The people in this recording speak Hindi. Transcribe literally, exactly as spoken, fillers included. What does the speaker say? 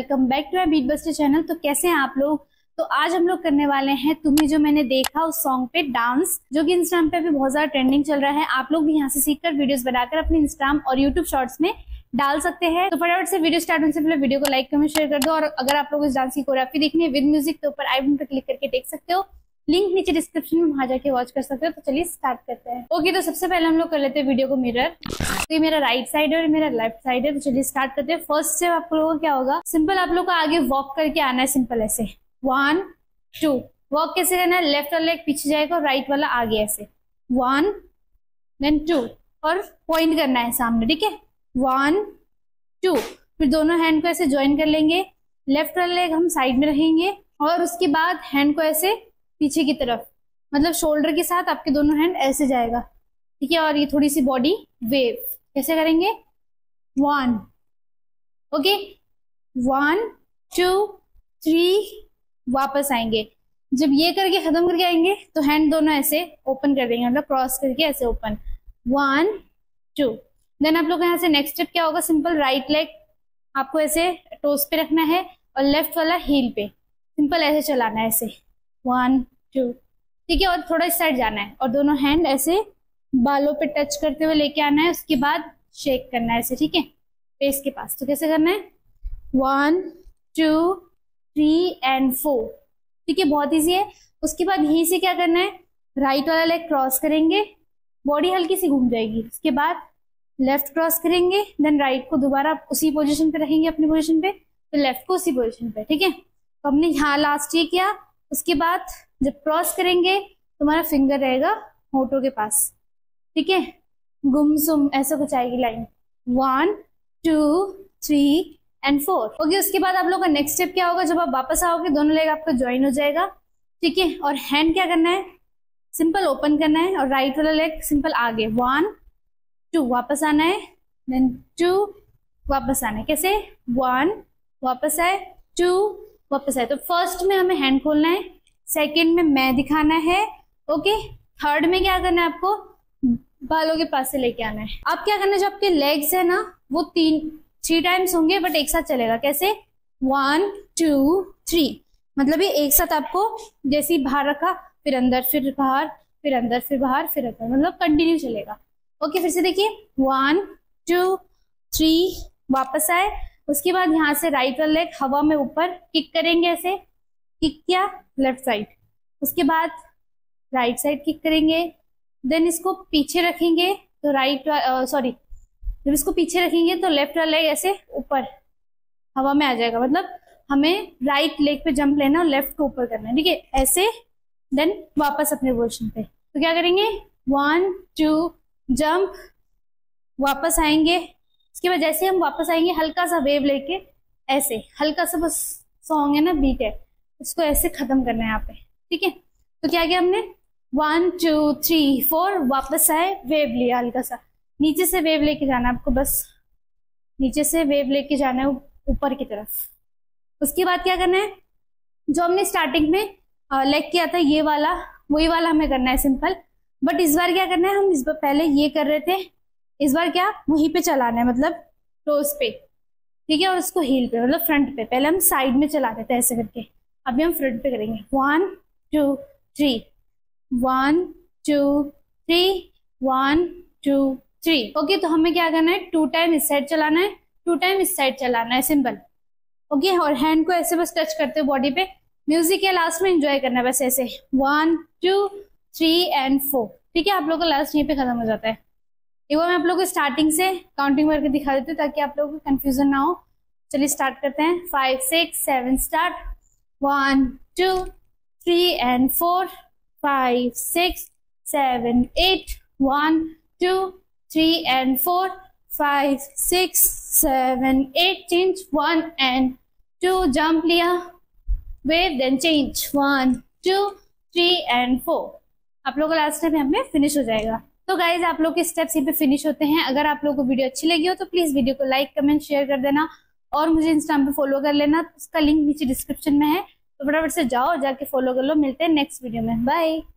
Welcome back to my beat buster channel. तो कैसे हैं आप लोग। तो आज हम लोग करने वाले हैं तुम्हें जो मैंने देखा उस सॉन्ग पे डांस, जो कि इंस्टाग्राम पे भी बहुत ज्यादा ट्रेंडिंग चल रहा है। आप लोग भी यहाँ से सीखकर वीडियोस बनाकर अपने इंस्टाग्राम और यूट्यूब शॉर्ट्स में डाल सकते हैं। तो फटाफट से वीडियो स्टार्ट होने से पहले वीडियो को लाइक कमेंट शेयर कर दो। और अगर आप लोग इस डांस की कोरियोग्राफी देखनी है विद म्यूजिक तो ऊपर आई बटन पर क्लिक करके देख सकते हो, लिंक नीचे डिस्क्रिप्शन में वहां जाके वॉच कर सकते हो। तो चलिए स्टार्ट करते हैं। ओके, तो सबसे पहले हम लोग कर लेते हैं वीडियो को मिरर। तो ये मेरा राइट साइड है और मेरा लेफ्ट साइड है। तो चलिए स्टार्ट करते हैं। फर्स्ट स्टेप आप लोगों को क्या होगा, सिंपल आप लोग को आगे वॉक करके आना है। सिंपल ऐसे वन टू। वॉक कैसे करना है, लेफ्ट वाला लेग पीछे जाएगा और राइट वाला आगे ऐसे वन देन टू, और पॉइंट करना है सामने। ठीक है, वन टू। फिर दोनों हैंड को ऐसे ज्वाइन कर लेंगे। लेफ्ट वाला लेग हम साइड में रहेंगे और उसके बाद हैंड को ऐसे पीछे की तरफ, मतलब शोल्डर के साथ आपके दोनों हैंड ऐसे जाएगा। ठीक है, और ये थोड़ी सी बॉडी वेव कैसे करेंगे, one, okay, one two three, वापस आएंगे। जब ये करके खत्म करके आएंगे तो हैंड दोनों ऐसे ओपन कर देंगे, मतलब क्रॉस करके ऐसे ओपन, वन टू। देन आप लोग यहाँ से नेक्स्ट स्टेप क्या होगा, सिंपल राइट लेग आपको ऐसे टोस पे रखना है और लेफ्ट वाला हील पे सिंपल ऐसे चलाना है, ऐसे वन टू। ठीक है, और थोड़ा इस साइड जाना है और दोनों हैंड ऐसे बालों पे टच करते हुए लेके आना है। उसके बाद शेक करना है ऐसे, ठीक है, फेस के पास। तो कैसे करना है, one two three and four. ठीक है, बहुत इजी है। उसके बाद यहीं से क्या करना है, राइट वाला लेग क्रॉस करेंगे, बॉडी हल्की सी घूम जाएगी। उसके बाद लेफ्ट क्रॉस करेंगे, देन राइट को दोबारा उसी पोजीशन पे रखेंगे, अपनी पोजीशन पे, फिर लेफ्ट को उसी पोजीशन पे। ठीक है, तो हमने यहाँ लास्ट ये किया। उसके बाद जब क्रॉस करेंगे तो हमारा फिंगर रहेगा होठों के पास। ठीक है, गुमसुम ऐसा कुछ आएगी line, one two three and four. Okay, उसके बाद आप लोग का नेक्स्ट स्टेप क्या होगा, जब आप वापस आओगे दोनों लेग आपका ज्वाइन हो जाएगा। ठीक है, और हैंड क्या करना है, सिंपल ओपन करना है और राइट वाला लेग सिंपल आगे, वन टू, वापस आना है, देन टू, वापस आना है। कैसे, वन, वापस आए, टू, वापस आए। तो फर्स्ट में हमें हैंड खोलना है, सेकेंड में मैं दिखाना है, ओके, थर्ड में क्या करना है, आपको बालों के पास से लेके आना है। अब क्या करना है, जो आपके लेग्स है ना वो तीन थ्री टाइम्स होंगे बट एक साथ चलेगा। कैसे, वन टू थ्री, मतलब ये एक साथ आपको जैसे ही बाहर रखा फिर अंदर फिर बाहर फिर अंदर फिर बाहर फिर अंदर, मतलब कंटिन्यू चलेगा। ओके, फिर से देखिए, वन टू थ्री, वापस आए। उसके बाद यहाँ से राइट वाला लेग हवा में ऊपर किक करेंगे, ऐसे किक किया लेफ्ट साइड। उसके बाद राइट साइड किक करेंगे, देन इसको पीछे रखेंगे तो राइट सॉरी जब इसको पीछे रखेंगे तो लेफ्ट वाला लेग ऐसे ऊपर हवा में आ जाएगा, मतलब हमें राइट लेग पे जंप लेना और लेफ्ट को ऊपर करना है। ठीक है, ऐसे, देन वापस अपने पोजीशन पे। तो क्या करेंगे, वन टू जंप, वापस आएंगे। उसके बाद जैसे हम वापस आएंगे हल्का सा वेव लेके ऐसे, हल्का सा बस सॉन्ग है ना, बीट है, उसको ऐसे खत्म करना है यहाँ पे। ठीक है, तो क्या किया हमने, वन टू थ्री फोर, वापस आए, वेव लिया हल्का सा, नीचे से वेव लेके जाना है आपको, बस नीचे से वेव लेके जाना है ऊपर की तरफ। उसके बाद क्या करना है, जो हमने स्टार्टिंग में लेग किया था ये वाला, वही वाला हमें करना है सिंपल। बट इस बार क्या करना है, हम इस बार पहले ये कर रहे थे, इस बार क्या वहीं पे चलाना है, मतलब टोस पे। ठीक है, और उसको हील पे, मतलब फ्रंट पे। पहले हम साइड में चला रहे थे ऐसे करके, अभी हम फ्रंट पे करेंगे, one two three, one two three, one two three. Okay, तो हमें क्या करना है, टू टाइम इस साइड चलाना है, टू टाइम इस साइड चलाना है, सिंपल। ओके, और हैंड को ऐसे बस टच करते हो बॉडी पे। म्यूजिक है, लास्ट में एंजॉय करना है बस ऐसे, one two three and four. ठीक है, आप लोग का लास्ट यहीं पे खत्म हो जाता है। एक बार मैं आप लोग को स्टार्टिंग से काउंटिंग करके दिखा देती हूँ ताकि आप लोगों को कंफ्यूजन ना हो। चलिए स्टार्ट करते हैं, five six seven start, one two three and four, five six seven eight, one two three and four, five six seven eight, change, one and two, jump लिया, wave, then change, one two three and four. आप लोगों का लास्ट टाइम यहाँ पे फिनिश हो जाएगा। तो गाइज आप लोग के स्टेप्स यहाँ पे फिनिश होते हैं। अगर आप लोगों को वीडियो अच्छी लगी हो तो प्लीज वीडियो को लाइक कमेंट शेयर कर देना और मुझे इंस्टाग्राम पे फॉलो कर लेना, उसका लिंक नीचे डिस्क्रिप्शन में है। तो फटाफट से जाओ, जाके फॉलो कर लो। मिलते हैं नेक्स्ट वीडियो में, बाय।